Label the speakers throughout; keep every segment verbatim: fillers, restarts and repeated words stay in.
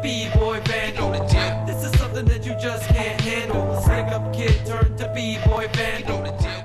Speaker 1: B-boy vandal. This is something that you just can't handle. Slick up kid turned to B-boy vandal.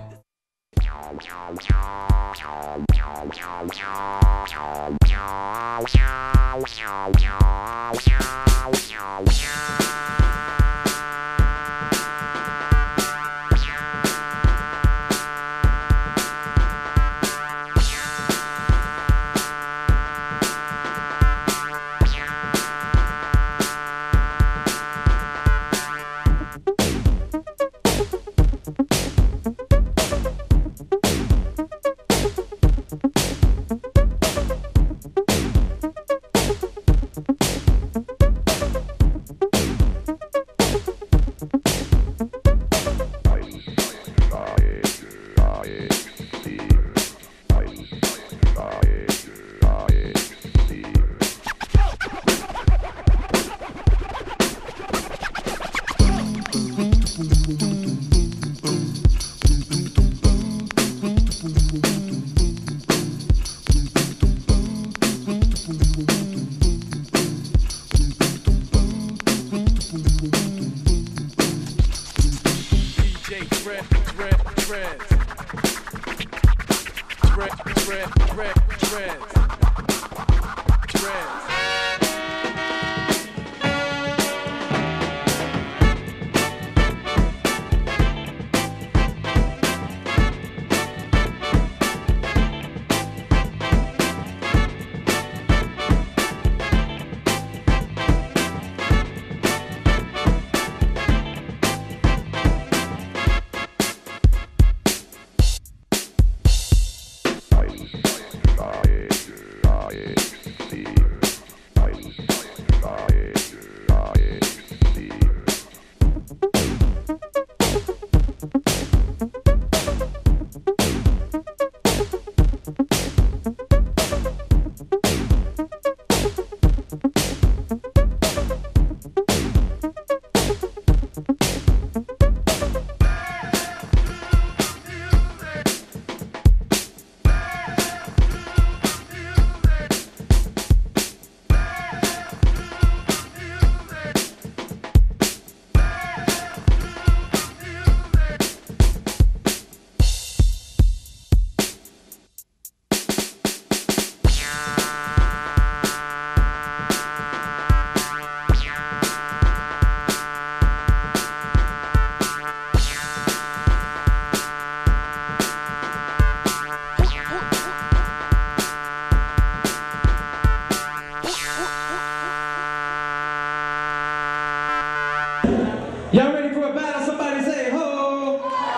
Speaker 2: Y'all ready for a battle? Somebody say ho!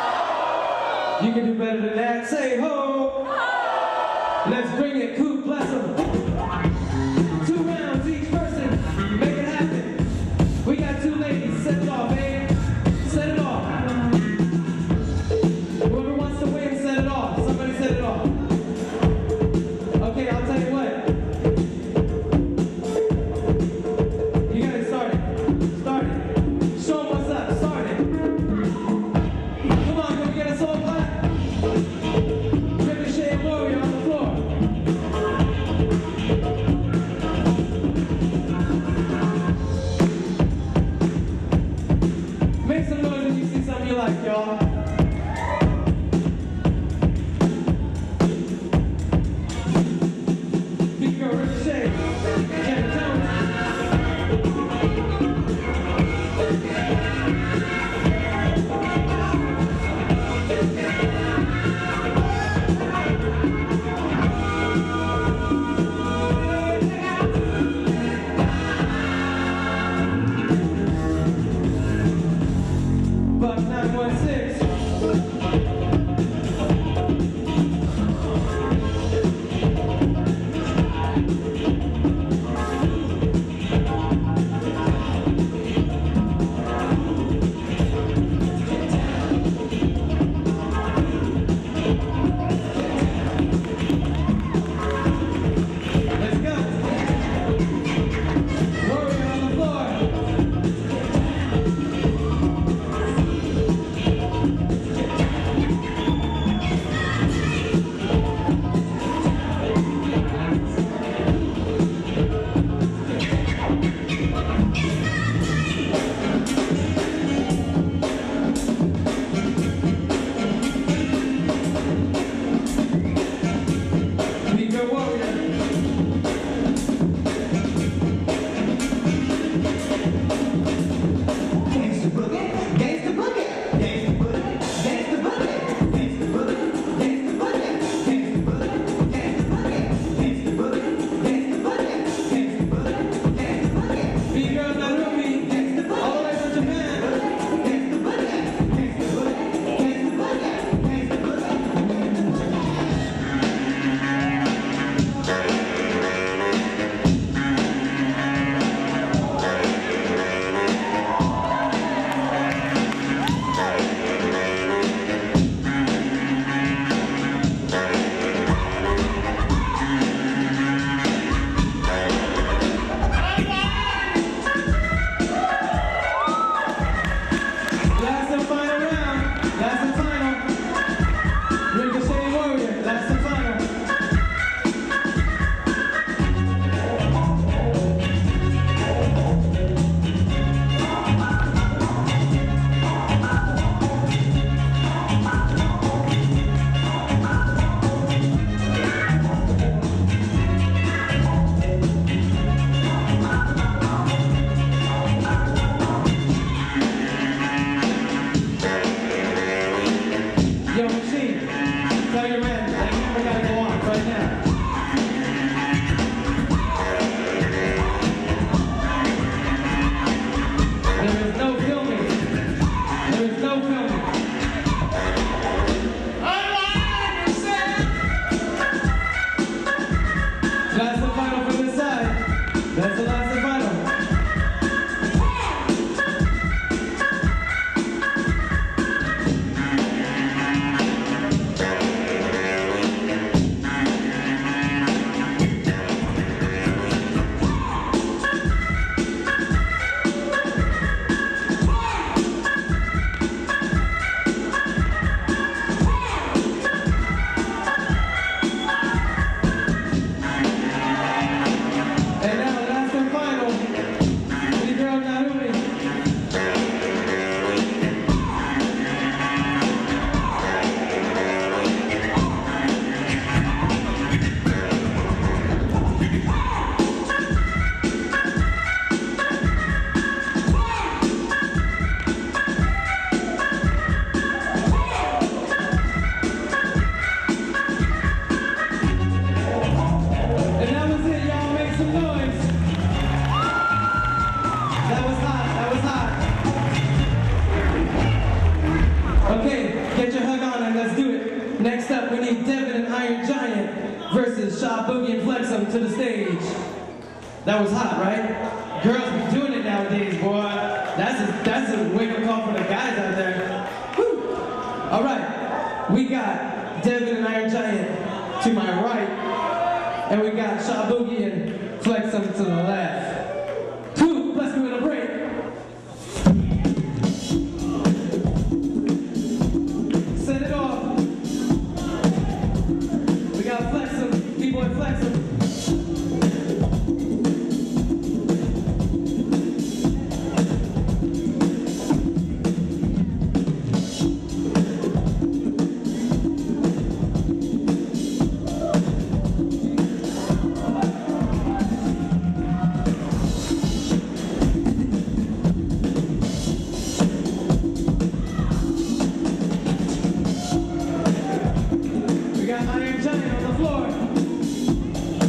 Speaker 2: You can do better than that. Say ho! Let's bring it. Coop, bless them. Two rounds each person. Make it happen. We got two ladies. Set it off, babe. Set it off. Whoever wants to win, set it off. Somebody set it off. Okay, I'll tell you what. You gotta start it. Start it. Show 'em what's up. Start it. Come on, can we get a soul clap? Ricochet and Warrior on the floor. Last and final from this side. That's the last and final. Next up, we need Devin and Iron Giant versus Shaw Boogie and Flexum to the stage. That was hot, right? Girls be doing it nowadays, boy. That's a, that's a wake-up call for the guys out there. Woo. All right, we got Devin and Iron Giant to my right, and we got Shaw Boogie and Flexum to the left. Two, bless me with a break. Set it off. We got Flexum, B-Boy Flexum. We got Iron Giant on the floor.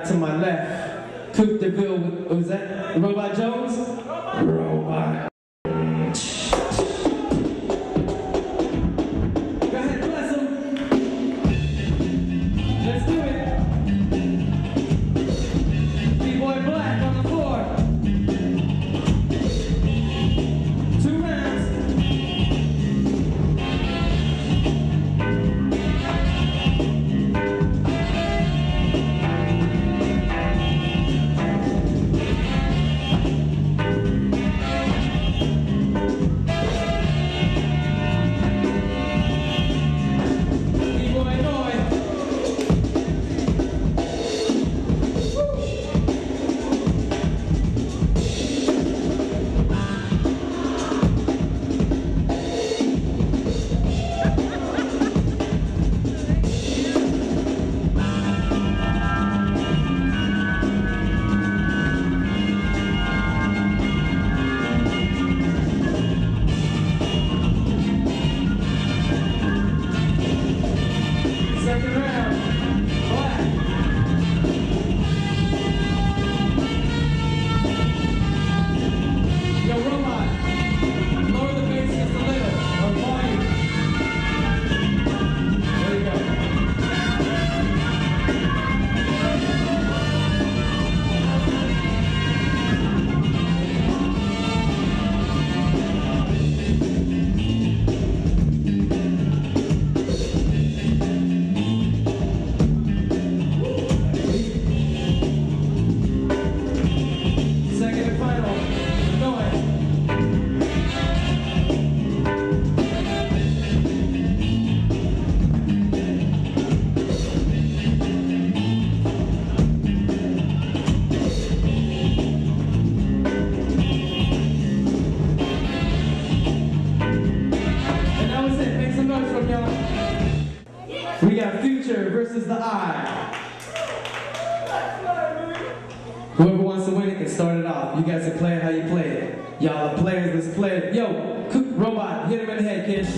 Speaker 2: to my left, Coupe de Ville, what was that? Robot Jones? Robot. Go ahead, bless him. Let's do it. B-Boy Black on the floor. Two rounds. Second round, Black. Yo, Robot, lower the bass just a little, or volume. There you go. Second and final, noise. And that was it. Make some noise from y'all. We got Future versus the Eye. Whoever wants to win it can start it off. You guys can play it how you play it. Y'all are players, let's play it. Yo, Coop, Robot, hit him in the head, kid.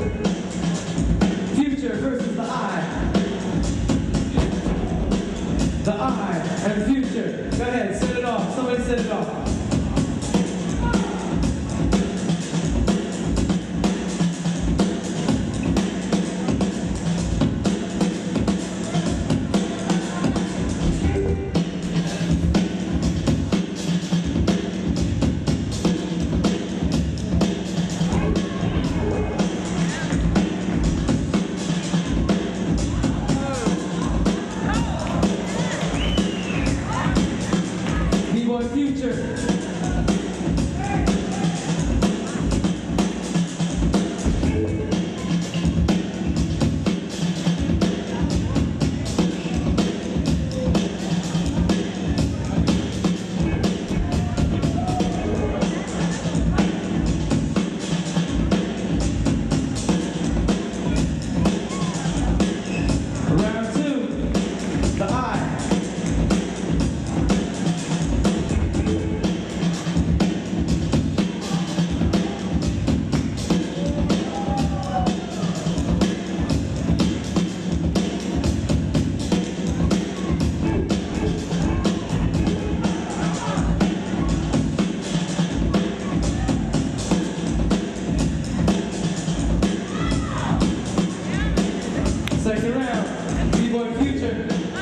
Speaker 2: Future versus the Eye. The Eye and Future. Go ahead, set it off. Somebody set it off. B-Boy Future. Round two, the Eye. Second round, B-Boy Future.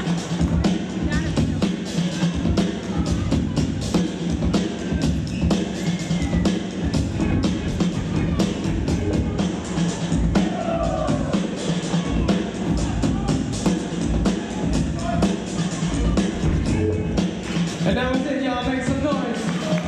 Speaker 2: And that was it, y'all. Make some noise.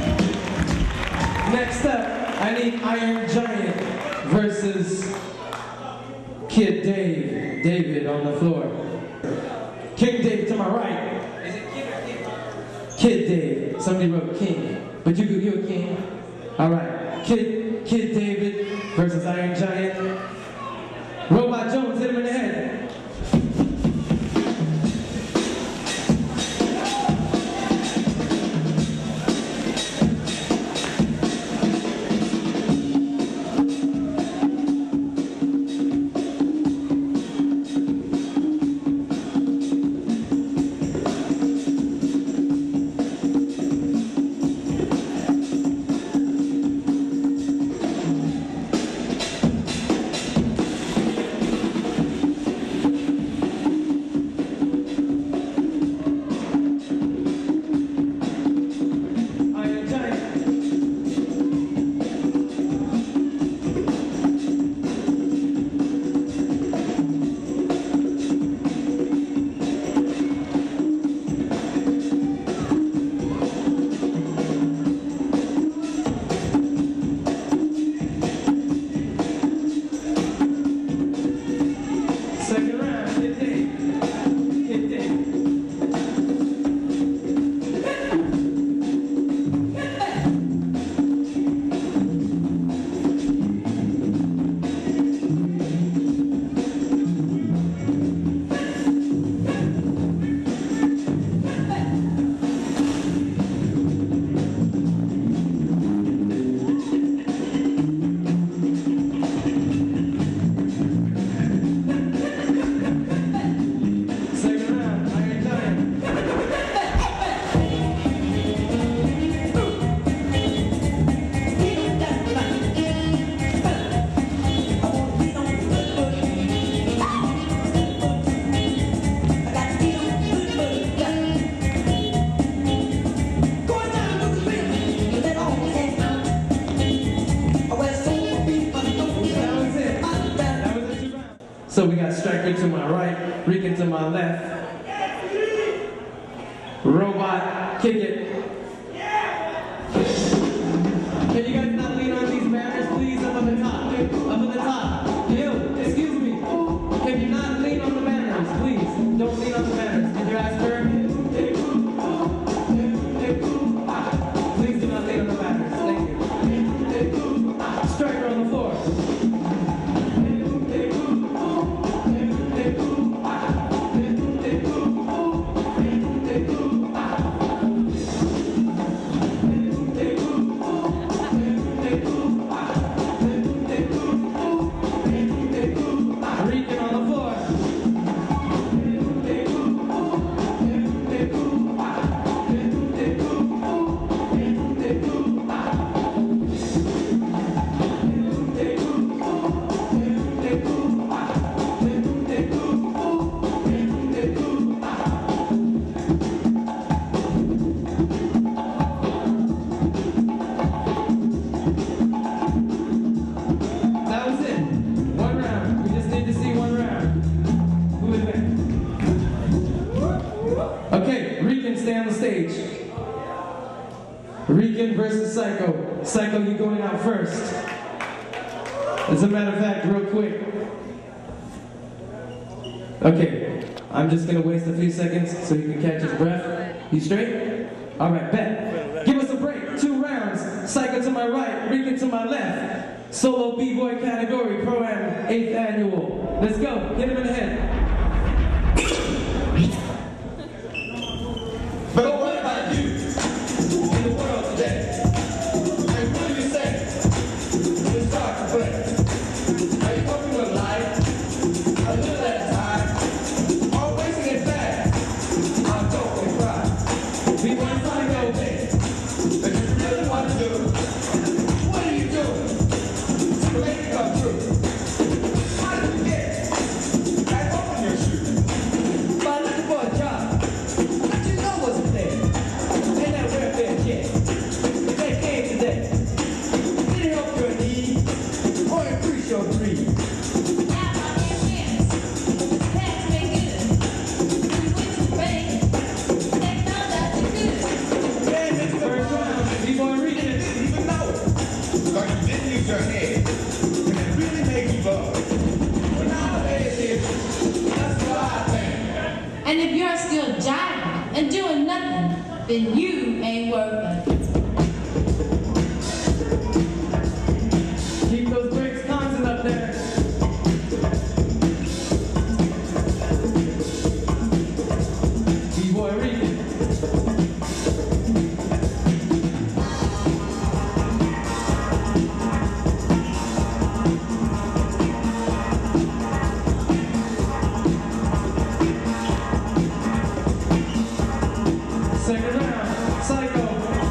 Speaker 2: Next up, I need Iron Giant versus Kid Dave. David on the floor. King Dave to my right. Is it Kid or King? Kid Dave. Somebody wrote King. But you, you're a king. Alright. Kid, Kid David versus Iron Giant. Robot Jones, hit him in the head. Robot, kick it. Can you guys not lean on these banners, please? Up at the top. Up at the top. Yo, excuse me. Can you not lean on the banners, please? Don't lean on the banners. Can you ask her? Please do not lean on the banners. Thank you. Striker on the floor. Rican versus Psycho. Psycho, you going out first. As a matter of fact, real quick. Okay, I'm just gonna waste a few seconds so you can catch his breath. You straight? All right, bet. Give us a break. Two rounds. Psycho to my right, Rican to my left. Solo B-boy category, Pro-Am, eighth annual. Let's go. Get him in the head.
Speaker 3: But what about you in the world today? And what do you say? You start to play. Are you coping with life? A little at a time? Or wasting it back? I'll go and cry. We want to find out that you really want to do. What are you doing to make it come true? How did you get back up in your shoes? By looking for a job.
Speaker 4: And if you're still jiving and doing nothing, then you ain't worth it.
Speaker 2: Keep those brakes constant up there. B-boy Rican. Second round, Psycho.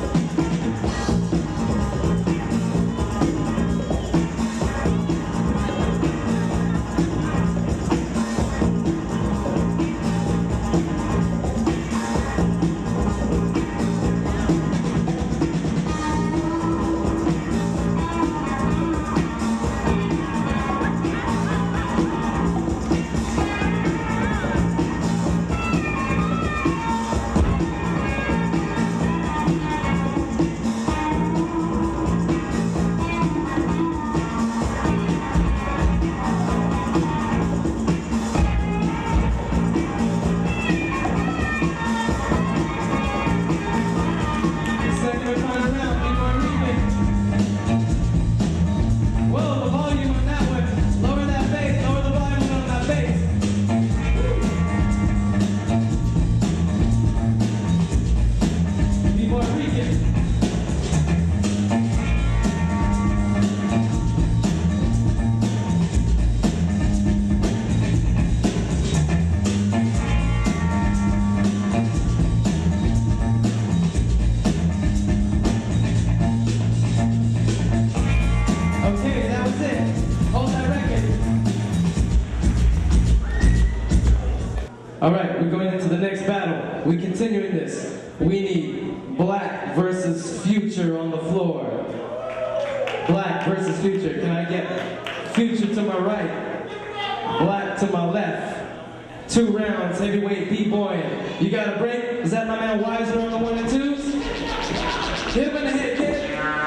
Speaker 2: All right, we're going into the next battle. We're continuing this. We need Black versus Future on the floor. Black versus Future. Can I get Future to my right? Black to my left. Two rounds, heavyweight B-boy. You got a break? Is that my man Wiser on the one and twos? Hit him in the head, kid.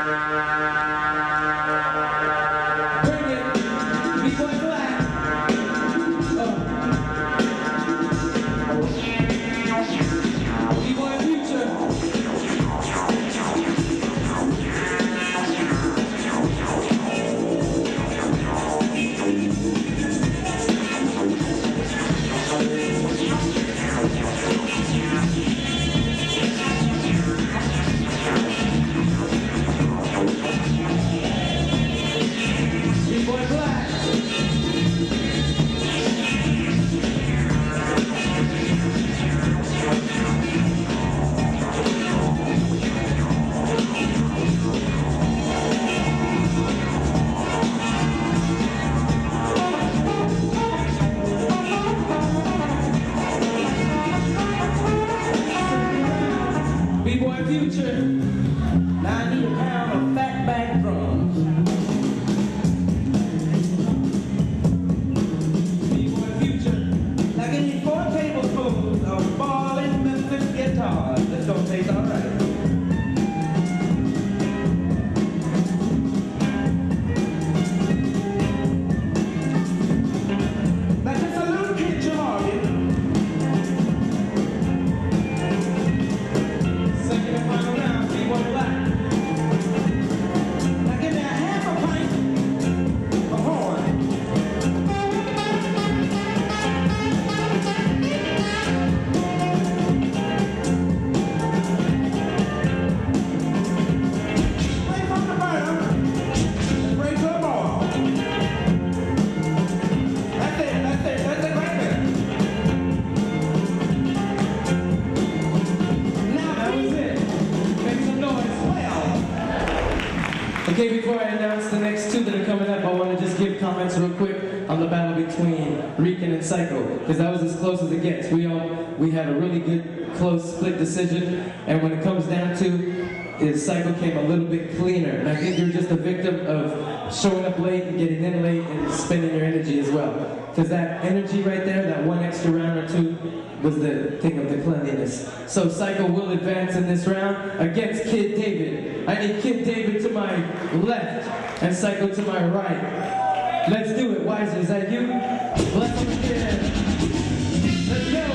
Speaker 2: Bring it. B-boy Black. Oh. B-boy Future. B-boy Black. B-boy Future. Now I need a pound of fatback drums. B-boy Future. Now give me four tablespoons of falling Memphis guitars. That's gonna taste all right. Now just a little pinch of organ. Second and final round, B-boy Black. Now give me a half a pint of horn. Straight from the burner, straight to the ball. That's it, that's it, that's it right there. Now that was it. Make some noise. Well. Okay, before I announce the next two that are coming up, I want to just give comments real quick on the battle between Rican and Psycho, because that was as close as it gets. We all we had a really good close split decision, and when it comes down to is Psycho came a little bit cleaner, and I think you're just a victim of showing up late and getting in late and spending your energy as well. Because that energy right there, that one extra round or two, was the thing of the cleanliness. So Psycho will advance in this round against Kid David. I need Kid David to my left and Psycho to my right. Let's do it. Wiser, is that you? Let's begin. Let's go.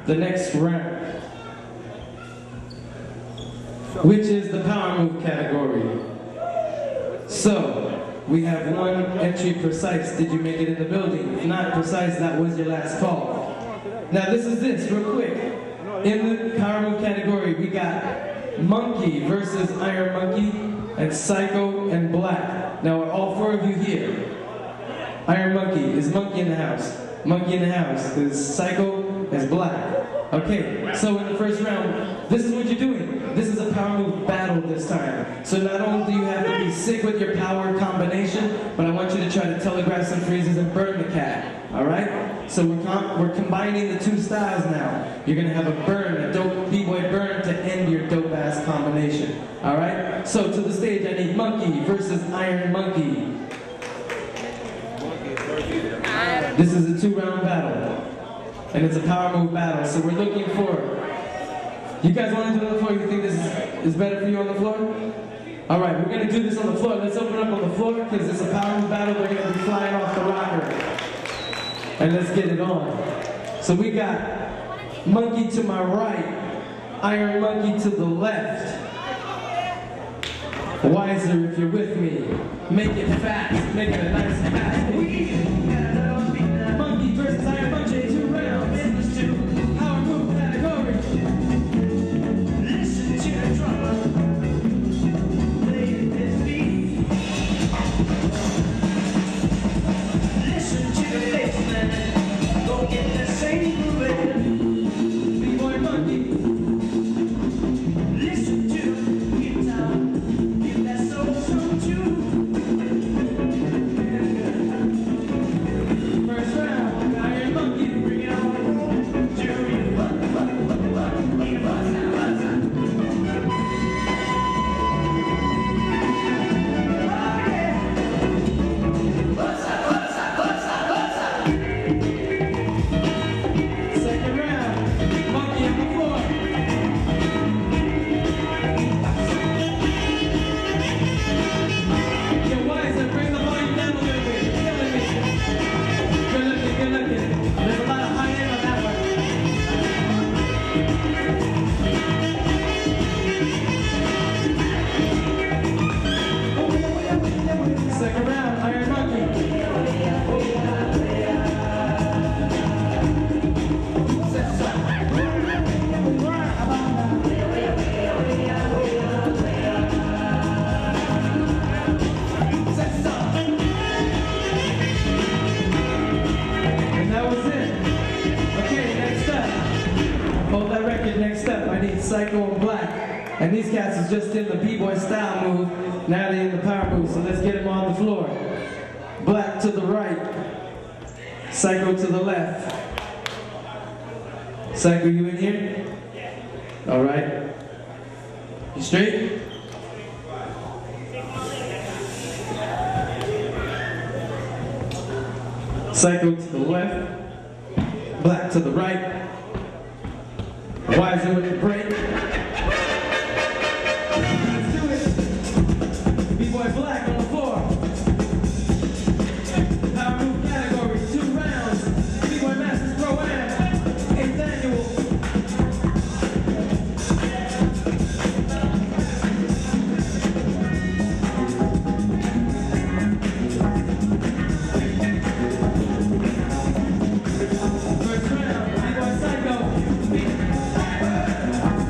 Speaker 2: the next round, which is the power move category. So, we have one entry precise. Did you make it in the building? If not precise, that was your last call. Now this is this, real quick. In the power move category, we got Monkey versus Iron Monkey, and Psycho and Black. Now are all four of you here? Iron Monkey, is Monkey in the house? Monkey in the house, is Psycho, is Black. Okay, so in the first round, this is what you're doing. This is a power move battle this time. So not only do you have to be sick with your power combination, but I want you to try to telegraph some freezes and burn the cat. Alright? So we're, com we're combining the two styles now. You're gonna have a burn, a dope B-boy burn to end your dope ass combination. Alright? So to the stage I need Monkey versus Iron Monkey. This is a two round battle. And it's a power move battle, so we're looking for... You guys want to do it on the floor? You think this is, is better for you on the floor? Alright, we're going to do this on the floor. Let's open up on the floor, because it's a power move battle. We're going to be flying off the rocker. And let's get it on. So we got Monkey to my right, Iron Monkey to the left. Wiser if you're with me. Make it fast, make it a nice fast. Monkey versus Iron Monkey, two rounds. Power move category. Listen to the drummer. Play this beat. Listen to the bass man. Go get the same groove. B-boy Monkey. Listen to the guitar. Give that soul some tune. First round, Iron Monkey, bring it on. Second round, Monkey on the floor. Get wiser, bring the volume down a little bit. You're killing me. Good looking, good looking. There's a lot of high end on that one. Second round, Iron Monkey. And that was it. Okay, next up. Hold that record, next up. I need Psycho and Black. And these cats is just in the B-boy style move. Now they're in the power move, so let's get them on the floor. Black to the right. Psycho to the left. Psycho, you in here? All right. You straight? Psycho to the left. Black to the right. Wiser with the break. Let's do it. B-boy Black on the floor. Power move category, two rounds. B-boy Masters Pro-Am, eighth annual. First round, B-boy Psycho.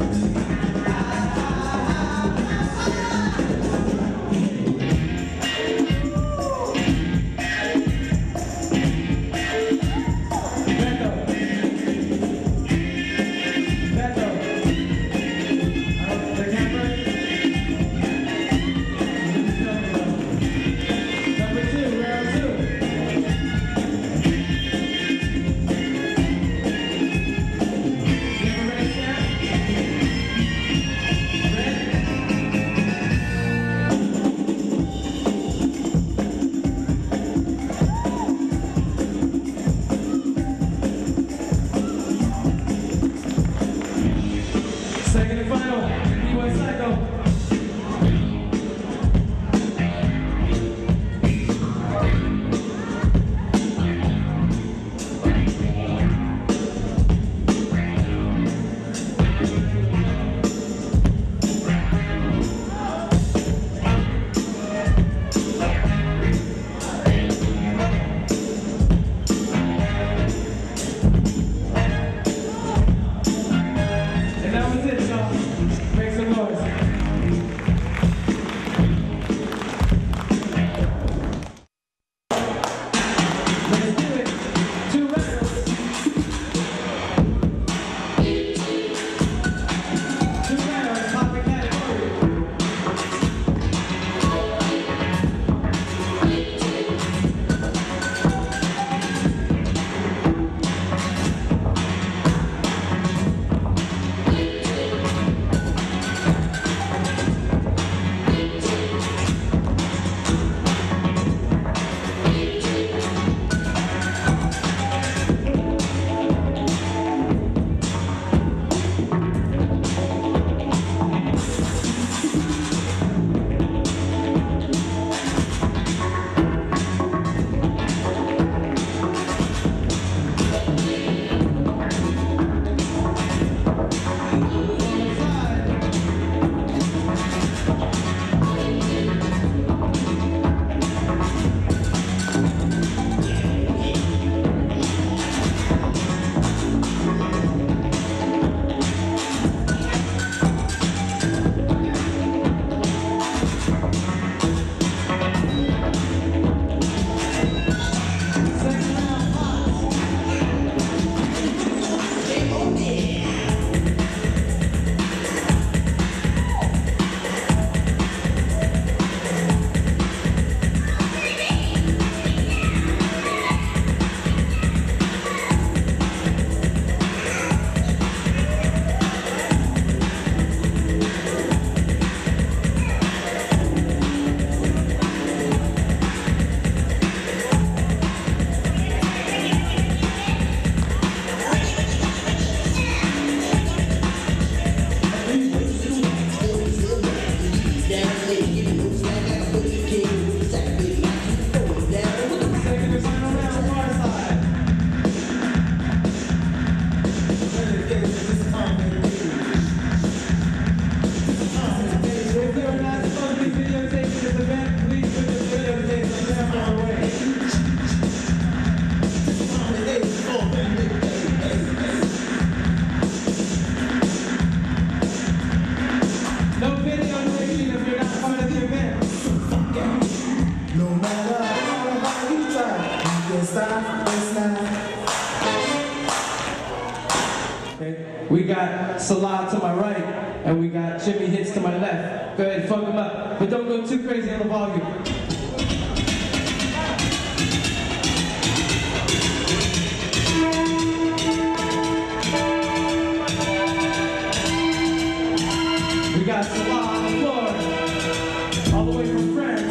Speaker 2: Okay? We got Salah to my right, and we got Jimmy Hits to my left. Go ahead, fuck them up, but don't go too crazy on the volume. We got Salah on the floor, all the way from France.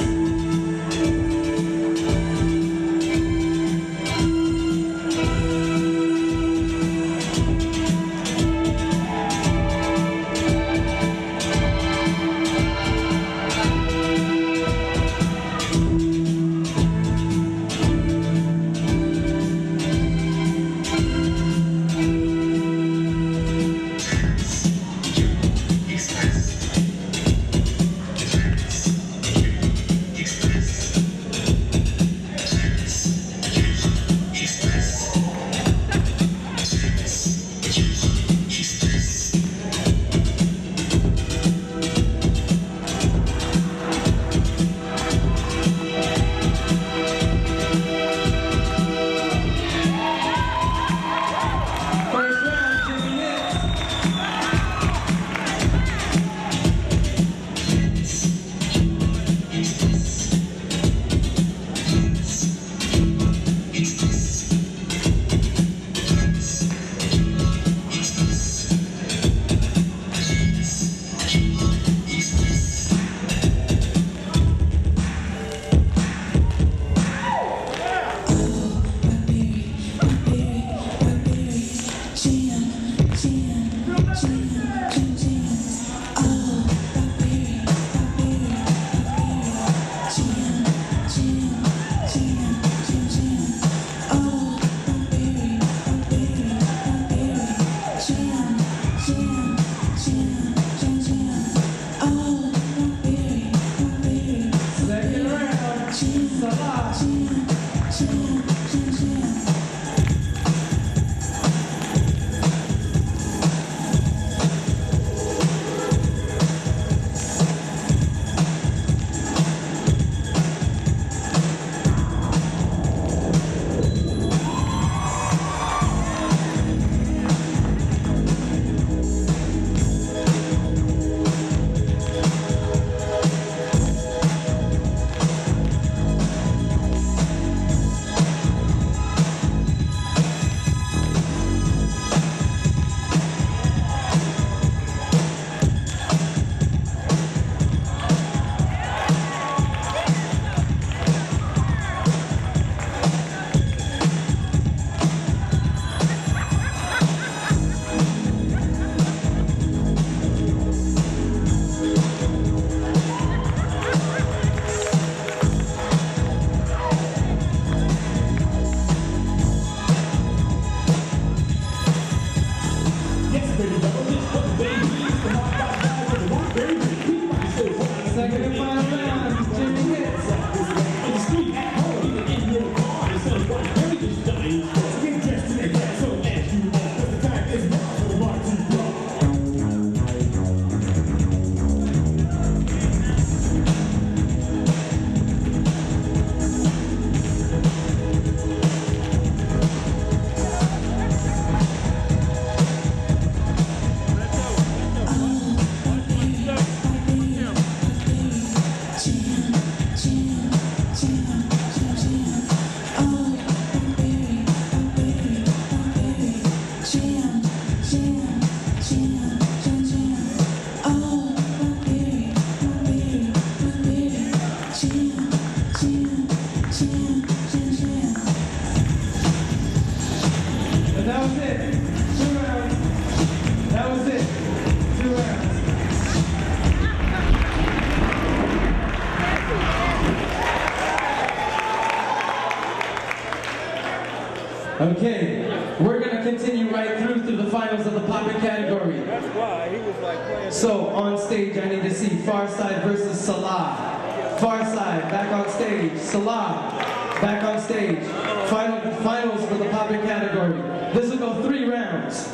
Speaker 2: Okay, we're gonna continue right through to the finals of the poppin' category.
Speaker 5: That's why he was like playing.
Speaker 2: So on stage, I need to see Farside versus Salah. Farside back on stage. Salah back on stage. Final finals for the poppin' category. This will go three rounds.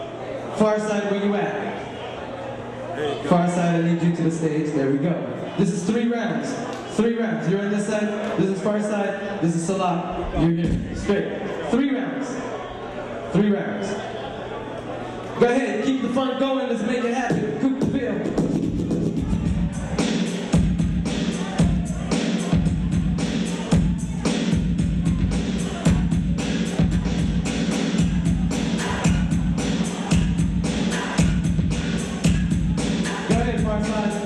Speaker 2: Farside, where you at? Farside, I need you to the stage. There we go. This is three rounds. Three rounds. You're on this side. This is Farside. This is Salah. You're here. Straight. Three rounds. Three rounds. Go ahead, keep the fun going, let's make it happen. Coupe de Ville. Go ahead, Parkside.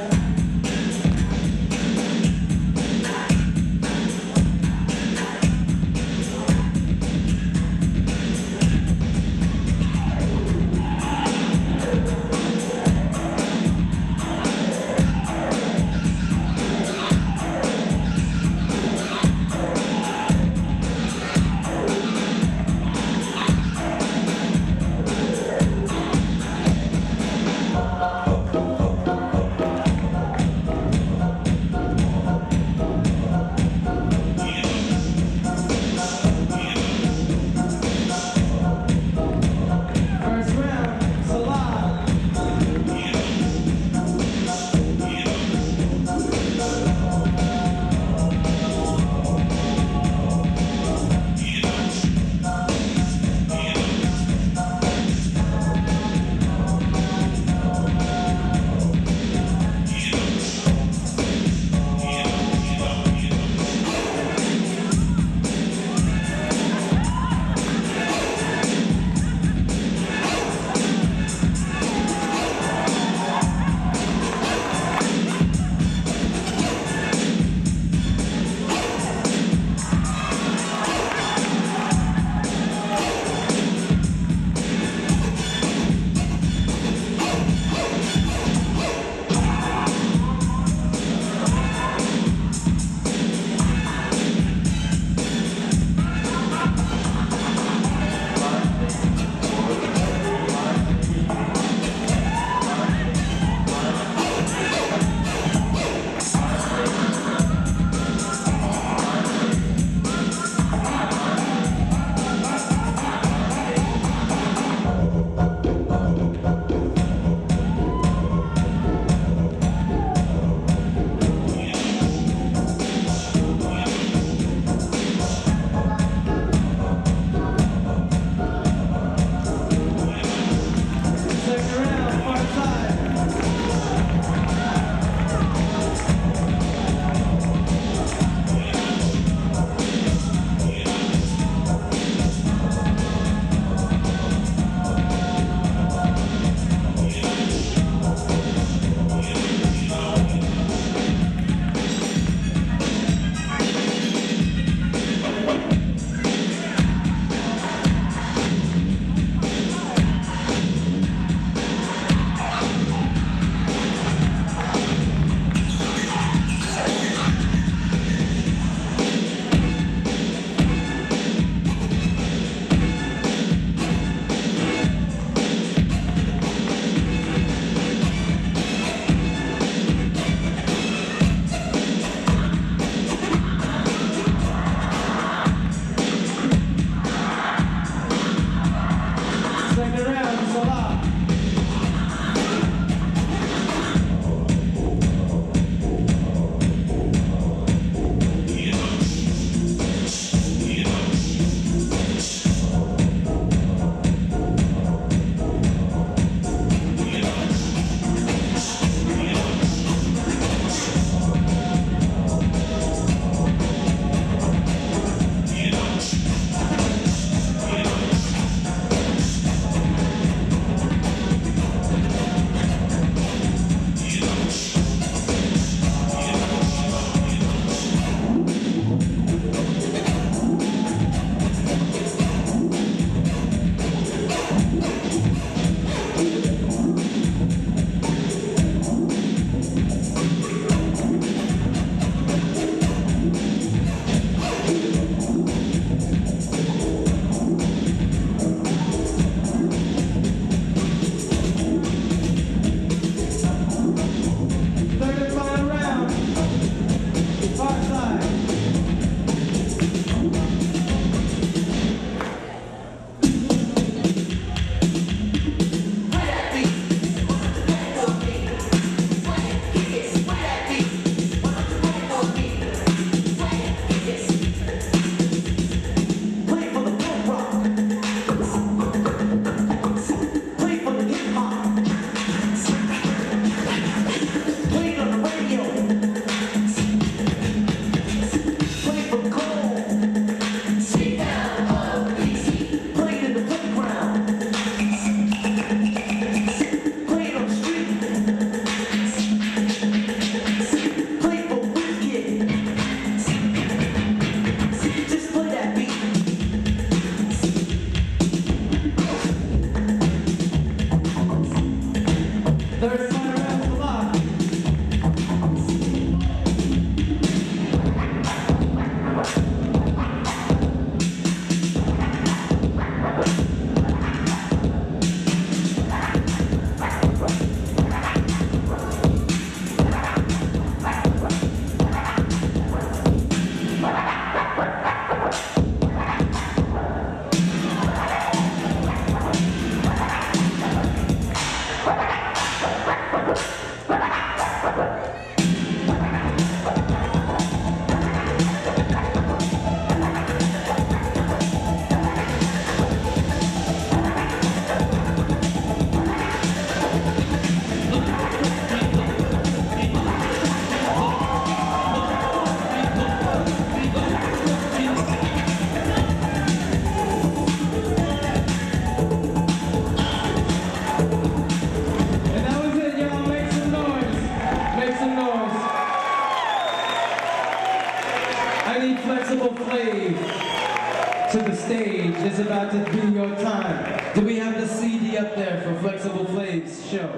Speaker 2: about to be your time. Do we have the C D up there for Flexible Flav's show?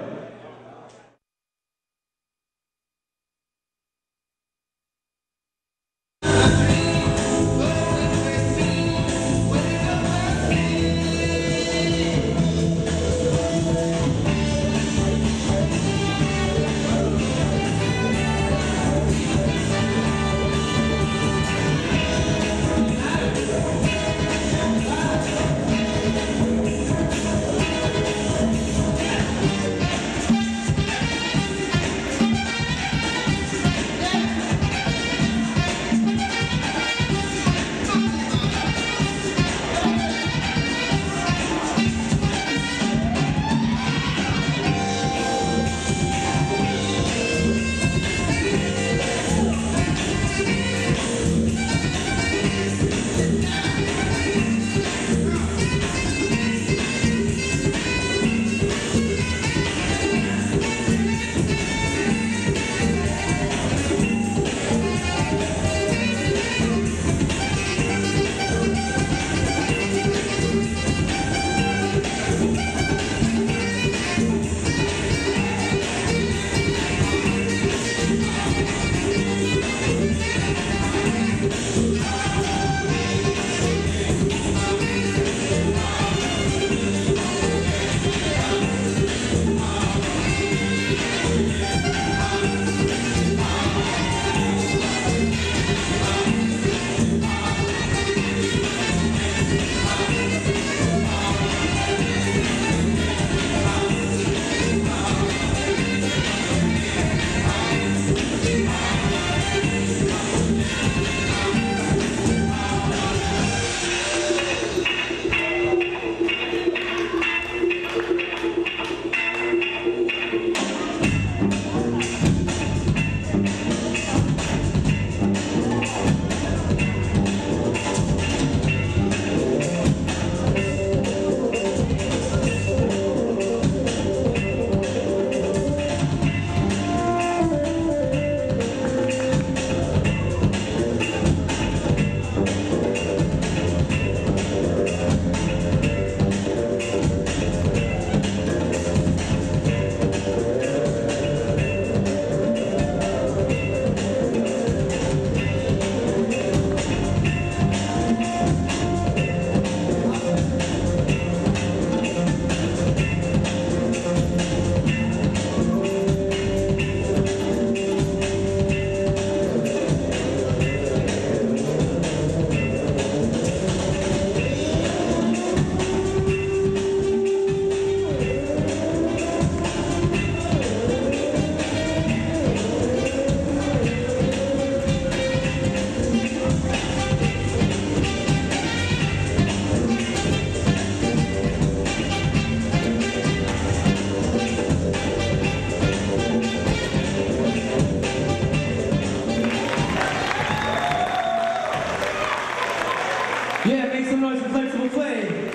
Speaker 2: Yeah, make some noise for Flexible Flav.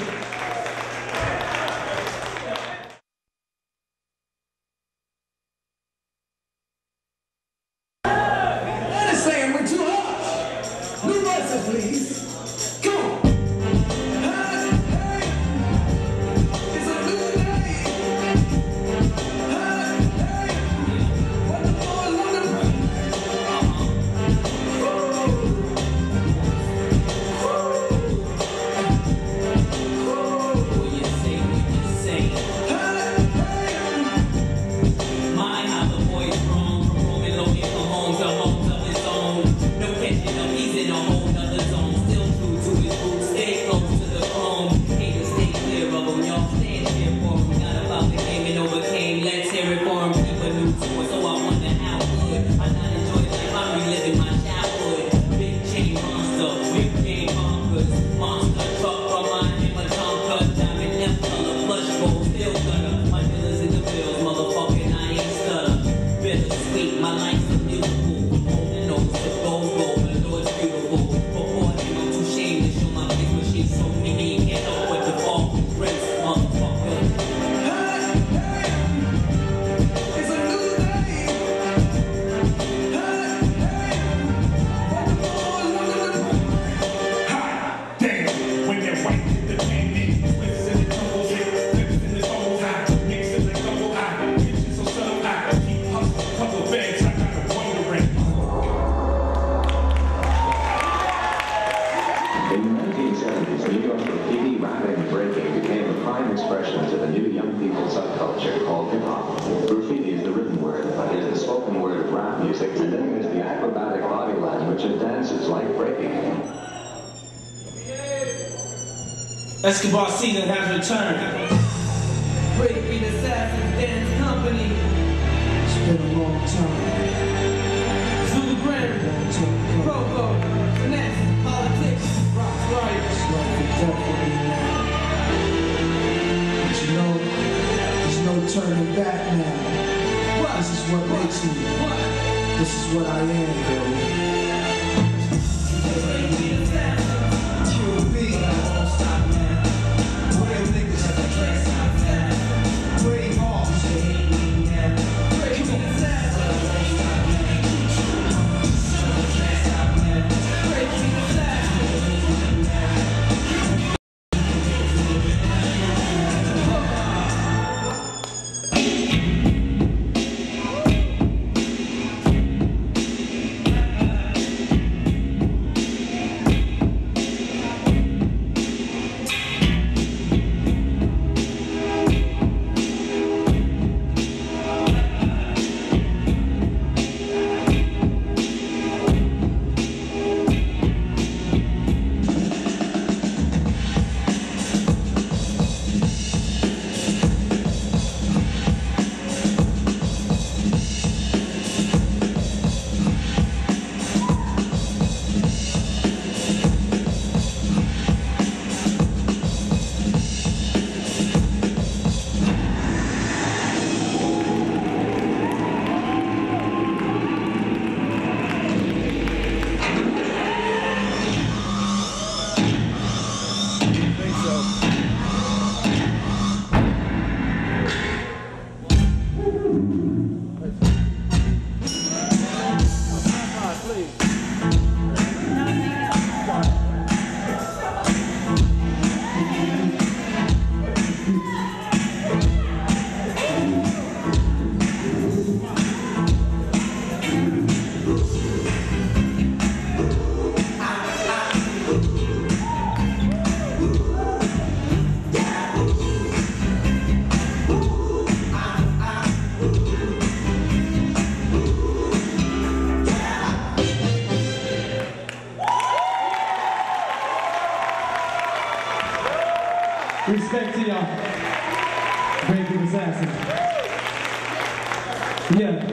Speaker 3: That is saying we're too harsh. New voices, please. Come on. Hey, hey. It's a new day. Hey, hey. What the boys want to bring?
Speaker 6: When you're white, the
Speaker 2: Escobar season has returned.
Speaker 1: Breakbeat Assassins Dance Company.
Speaker 2: It's been a long time.
Speaker 1: Zulu Grand.
Speaker 2: Long time.
Speaker 1: Provo. Finesse. Politics. Rock right.
Speaker 2: It's like the definitely now. But you know, there's no turning back now.
Speaker 1: What?
Speaker 2: This is what makes me.
Speaker 1: What?
Speaker 2: This is what I am, baby.
Speaker 1: Breakbeat Assassins.
Speaker 2: Q B.
Speaker 1: Won't stop now.
Speaker 2: Real niggas at the
Speaker 1: Can't stop now.
Speaker 2: Brave Hawks.
Speaker 1: They hate me now. Breakbeat Assassins. Won't stop now. Can't stop now. Breakbeat Assassins.
Speaker 2: Respect to y'all. Breakbeat Assassins. Yeah.